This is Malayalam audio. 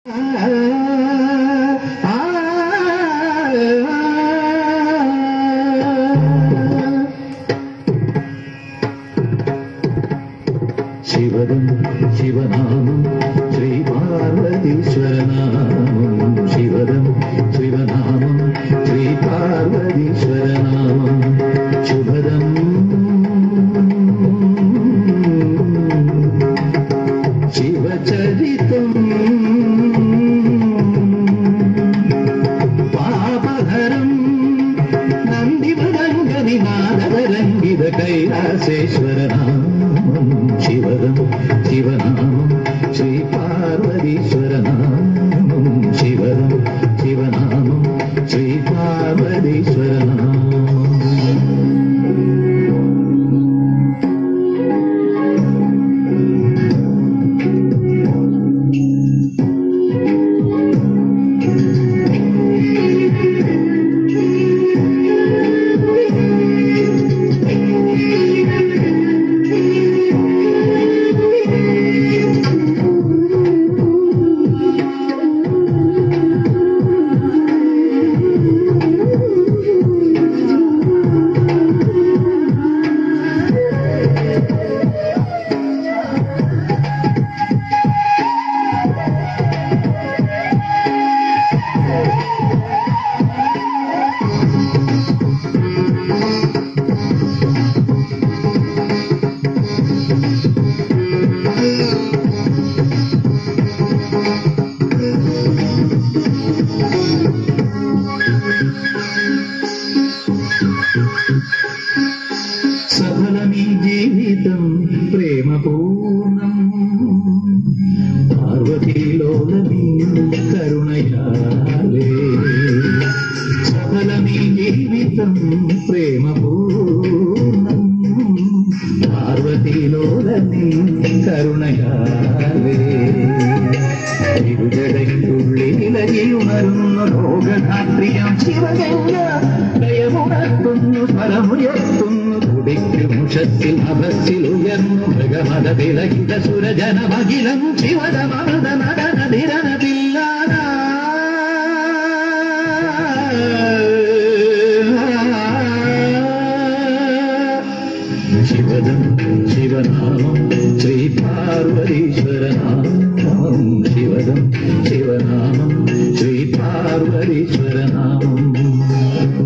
ശിവദം ശിവനാമം ശ്രീ പാർവതീശ്വരനാമം ശിവദം ശിവനാമം ശ്രീ പാർവതീശ്വരനാമം ശുഭദം ശിവചരിതം പാപഹരം നന്ദിമൃദംഗനിനാദതരംഗിത കൈലാസേശ്വരനാമം ശിവദം ശിവനാമം ശ്രീ പാർവതീശ്വരനാമം ശിവദം ശിവനാമം ശ്രീ പാർവതീശ്വരനാമം സഫലമീ ജീവിതം പ്രേമപൂർണം പാർവതീലോലമീ കരുണയാലേ സഫലമീ ജീവിതം പ്രേമപൂർണം പാർവതീലോലമീ കരുണയാലേ ഇരുജടയ്ക്കുള്ളിലകിയുണരുന്ന ലോകധാത്രിയം ശിവഗംഗ ലയമുണർത്തുന്നു ഫലമുയർത്തുന്നു തുടിക്കുമുഷത്തിൽ അഭത്തിൽ ഉയർന്നു മൃഗമത തിലകിത സുരജനമഖിലം ശിവദമത നടനതിരനതില്ലാത ശിവദം ശിവനാമം ശ്രീ പാർവതീശ്വരനാമം ശിവദം ശിവനാമം ശ്രീ പാർവതീശ്വരനാമം